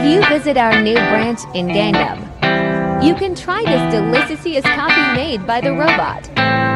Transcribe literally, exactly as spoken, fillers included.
you visit our new branch in Gangnam, you can try this delicious coffee made by the robot.